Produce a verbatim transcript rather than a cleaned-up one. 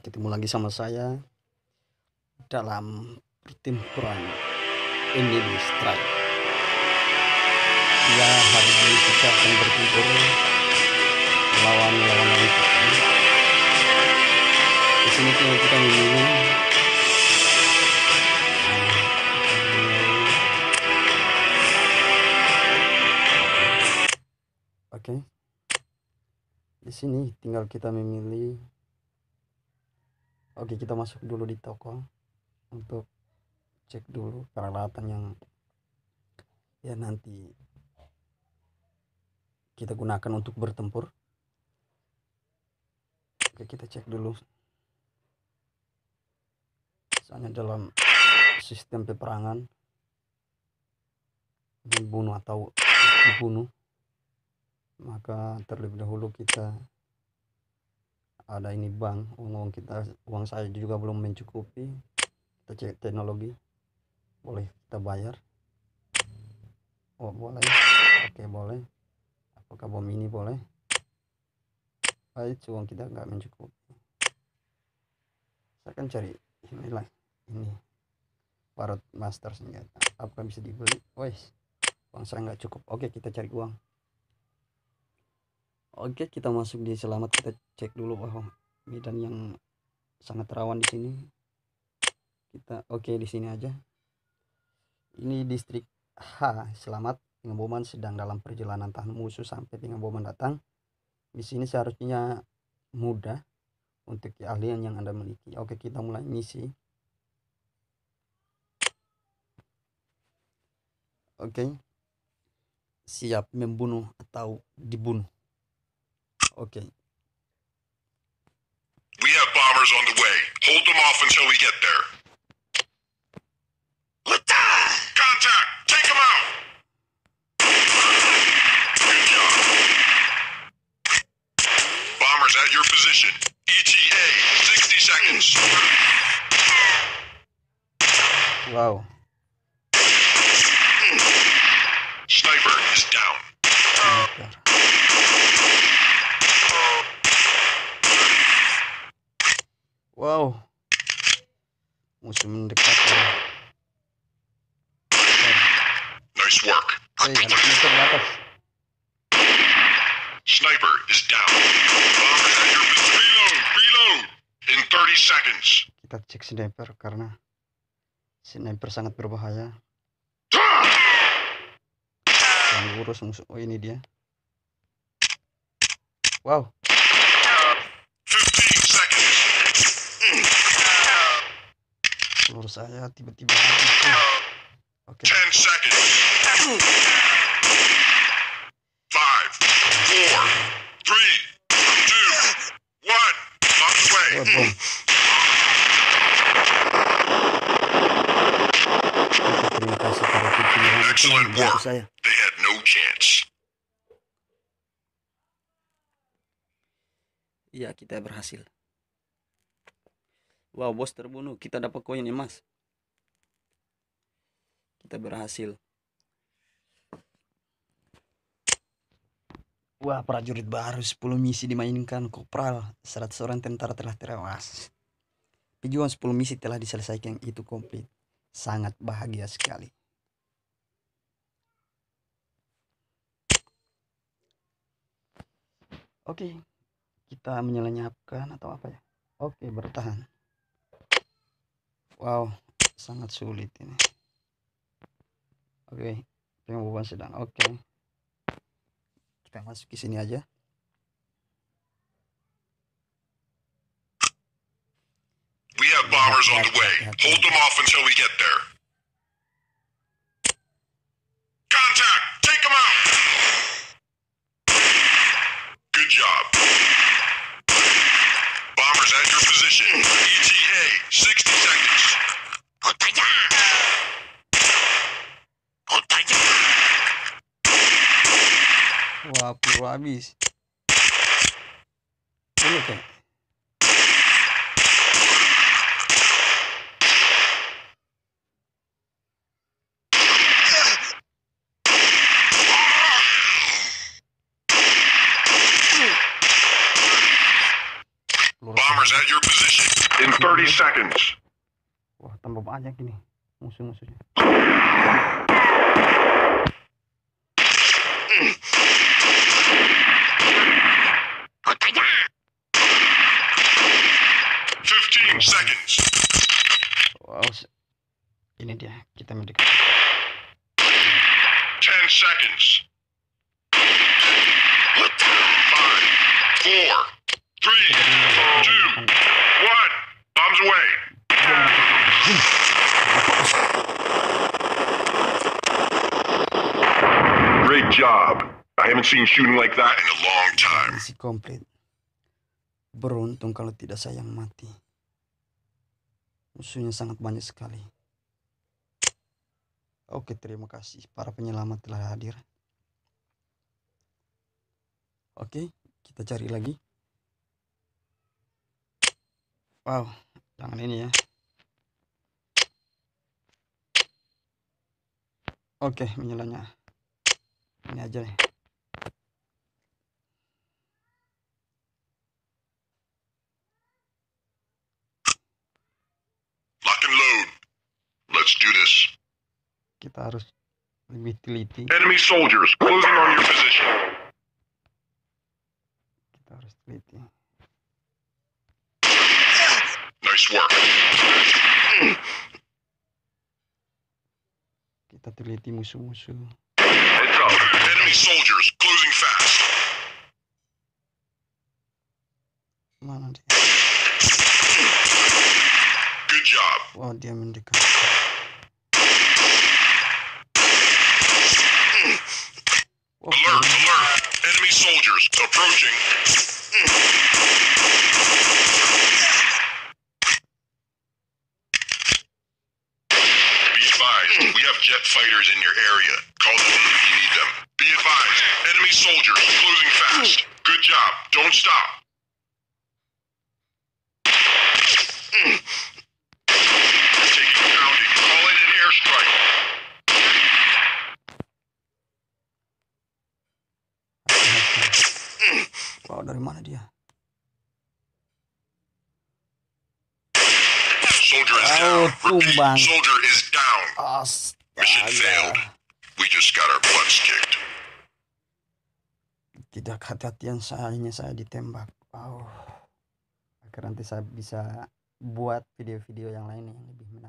ketemu lagi sama saya dalam pertempuran Enemy Strike. Ya, hari ini kita akan bertempur lawan lawan lawan kita. Di sini tinggal kita memilih. Oke. Okay. Di sini tinggal kita memilih. Oke, kita masuk dulu di toko untuk cek dulu peralatan yang ya nanti kita gunakan untuk bertempur. Oke, kita cek dulu. Misalnya dalam sistem peperangan membunuh atau dibunuh, maka terlebih dahulu kita ada ini bank, uang kita, uang saya juga belum mencukupi. Kita cek teknologi, boleh kita bayar. Oh boleh, oke boleh. Apakah bom ini boleh? Baik, uang kita nggak mencukupi. Saya akan cari inilah ini parut master senjata. Apakah bisa dibeli? Wes, uang saya nggak cukup. Oke, kita cari uang. Oke, kita masuk di selamat. Kita cek dulu bahwa medan yang sangat rawan di sini. Kita oke di sini aja. Ini distrik H, selamat. Pengeboman sedang dalam perjalanan tahan musuh sampai pengeboman datang. Di sini seharusnya mudah untuk keahlian yang Anda miliki. Oke, kita mulai misi. Oke. Siap membunuh atau dibunuh. Oke. Okay. We have bombers on the way. Hold them off until we get there. Contact! Take them out! Good job. Bombers at your position. E T A, sixty seconds. Wow. Sniper is down. Sniper. Wow, musuh mendekat. Nice work. Hey, ada sniper di atas. Sniper is down. Bombers at your position. Reload, reload. In thirty seconds. Kita cek sniper karena sniper sangat berbahaya. Yang urus musuh. Oh, ini dia. Wow. Peluru saya tiba-tiba habis. Oke. ten seconds. five, four, three, two, one. On the way. Oh, bom. Terima kasih para pimpinan. Excellent work. Saya. They had no chance. Iya, kita berhasil. Wow, bos terbunuh. Kita dapat koin emas. Kita berhasil. Wah, prajurit baru. sepuluh misi dimainkan. Kopral. seratus orang tentara telah tewas. Pejuang sepuluh misi telah diselesaikan. Itu komplit. Sangat bahagia sekali. Oke. Kita menyelenyapkan atau apa ya? Oke, bertahan. Wow, sangat sulit ini. Oke, pengeboman sedang. Oke, kita masuk ke sini aja. We have bombers on the way. Hold them off until we get there. Contact! Take them out! Good job. Bombers at your position. E T A, sixty seconds. Wah, peluru habis. Ini kan. Bombers at your position. thirty seconds. Wah, tambah banyak ini musuh-musuhnya. fifteen seconds. Wow, ini dia, kita mendekati. ten seconds. five, four, three, two, one. Bombs away. Great job. I haven't seen shooting like that in a long time. Misi komplit. Beruntung kalau tidak saya yang mati. Musuhnya sangat banyak sekali. Oke, terima kasih. Para penyelamat telah hadir. Oke, kita cari lagi. Wow, jangan ini ya. Oke, menyalanya. Ini aja deh. Lock and load. Let's do this. Kita harus lebih teliti. Enemy soldiers closing on your position. Kita harus teliti. Nice work. Kita teliti musuh-musuh. Heads up. Enemy soldiers closing fast. Mana dia? Good job. Wow, dia mendekat. Wow, Alert, alert. Enemy soldiers approaching. Be advised, we have jet fighters in your area. Call them in if you need them. Be advised, enemy soldiers closing fast. Good job. Don't stop. Taking a pounding. Call in an airstrike. Wow, dari mana dia? Soldier is Oh, down. Repeat, tumbang. soldier is down. Mission failed. Astaga. We just got our butts kicked. Tidak hati-hatian sayanya saya ditembak. Wow. Agar nanti saya bisa buat video-video yang lain yang lebih menarik.